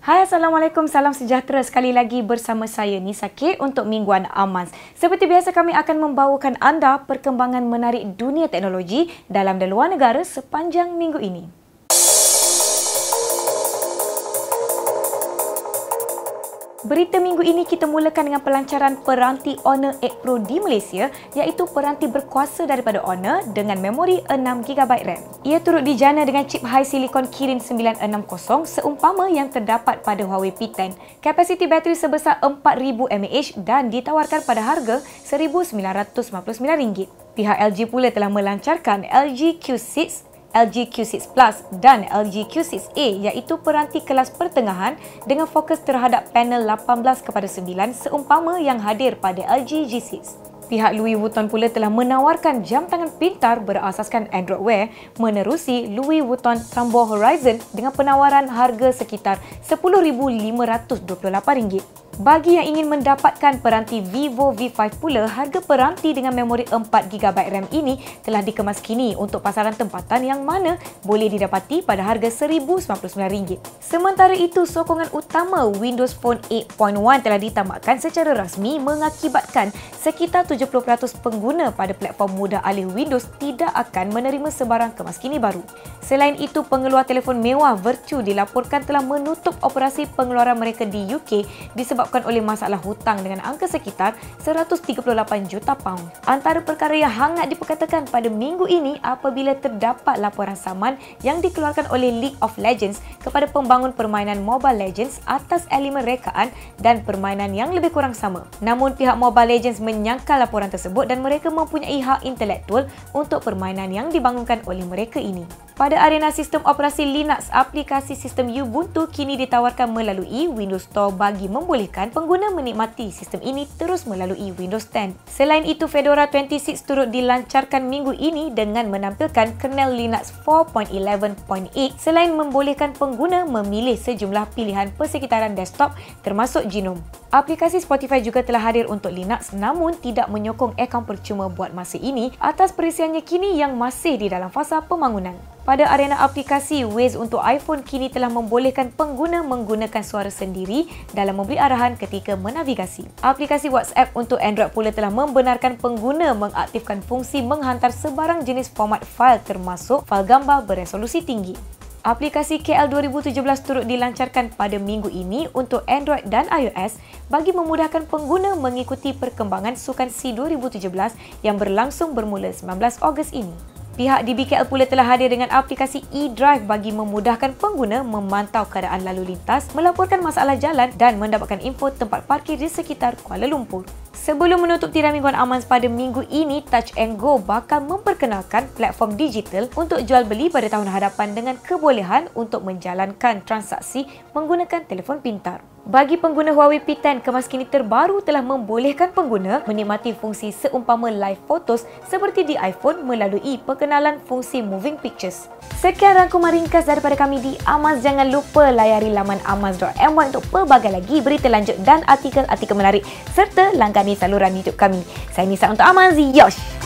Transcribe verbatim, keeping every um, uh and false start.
Hai, Assalamualaikum, salam sejahtera sekali lagi bersama saya Nisa K untuk Mingguan Amanz. Seperti biasa kami akan membawakan anda perkembangan menarik dunia teknologi dalam dan luar negara sepanjang minggu ini. Berita minggu ini kita mulakan dengan pelancaran peranti Honor eight Pro di Malaysia, iaitu peranti berkuasa daripada Honor dengan memori enam gigabyte RAM. Ia turut dijana dengan chip high silicon Kirin sembilan enam kosong seumpama yang terdapat pada Huawei P ten. Kapasiti bateri sebesar empat ribu mAh dan ditawarkan pada harga seribu sembilan ratus sembilan puluh sembilan ringgit. Pihak L G pula telah melancarkan L G Q six, L G Q six Plus dan L G Q six A, iaitu peranti kelas pertengahan dengan fokus terhadap panel lapan belas kepada sembilan seumpama yang hadir pada L G G six. Pihak Louis Vuitton pula telah menawarkan jam tangan pintar berasaskan Android Wear menerusi Louis Vuitton Trumbo Horizon dengan penawaran harga sekitar sepuluh ribu lima ratus dua puluh lapan ringgit. Bagi yang ingin mendapatkan peranti Vivo V five pula, harga peranti dengan memori empat gigabyte RAM ini telah dikemas kini untuk pasaran tempatan yang mana boleh didapati pada harga seribu sembilan puluh sembilan ringgit. Sementara itu, sokongan utama Windows Phone eight point one telah ditamatkan secara rasmi mengakibatkan sekitar tujuh puluh peratus pengguna pada platform mudah alih Windows tidak akan menerima sebarang kemaskini baru. Selain itu, pengeluar telefon mewah Virtu dilaporkan telah menutup operasi pengeluaran mereka di U K disebabkan oleh masalah hutang dengan angka sekitar seratus tiga puluh lapan juta pound. Antara perkara yang hangat diperkatakan pada minggu ini apabila terdapat laporan saman yang dikeluarkan oleh League of Legends kepada pembangun permainan Mobile Legends atas elemen rekaan dan permainan yang lebih kurang sama. Namun pihak Mobile Legends menyangkal laporan tersebut dan mereka mempunyai hak intelektual untuk permainan yang dibangunkan oleh mereka ini. Pada arena sistem operasi Linux, aplikasi sistem Ubuntu kini ditawarkan melalui Windows Store bagi membolehkan pengguna menikmati sistem ini terus melalui Windows ten. Selain itu, Fedora dua puluh enam turut dilancarkan minggu ini dengan menampilkan kernel Linux empat titik eleven titik eight selain membolehkan pengguna memilih sejumlah pilihan persekitaran desktop termasuk Genome. Aplikasi Spotify juga telah hadir untuk Linux namun tidak menyokong akaun percuma buat masa ini atas perisiannya kini yang masih di dalam fasa pembangunan. Pada arena aplikasi, Waze untuk iPhone kini telah membolehkan pengguna menggunakan suara sendiri dalam memberi arahan ketika menavigasi. Aplikasi WhatsApp untuk Android pula telah membenarkan pengguna mengaktifkan fungsi menghantar sebarang jenis format fail termasuk fail gambar beresolusi tinggi. Aplikasi K L dua ribu tujuh belas turut dilancarkan pada minggu ini untuk Android dan iOS bagi memudahkan pengguna mengikuti perkembangan Sukan SEA dua ribu tujuh belas yang berlangsung bermula sembilan belas Ogos ini. Pihak D B K L pula telah hadir dengan aplikasi e-Drive bagi memudahkan pengguna memantau keadaan lalu lintas, melaporkan masalah jalan dan mendapatkan info tempat parkir di sekitar Kuala Lumpur. Sebelum menutup tirai Mingguan Amanz pada minggu ini, Touch and Go bakal memperkenalkan platform digital untuk jual beli pada tahun hadapan dengan kebolehan untuk menjalankan transaksi menggunakan telefon pintar. Bagi pengguna Huawei P ten, kemaskini terbaru telah membolehkan pengguna menikmati fungsi seumpama live photos seperti di iPhone melalui perkenalan fungsi moving pictures. Sekian rangkuman ringkas daripada kami di Amanz. Jangan lupa layari laman amanz dot my untuk pelbagai lagi berita lanjut dan artikel-artikel menarik serta langkani saluran YouTube kami. Saya Nisa untuk Amanz. Yosh!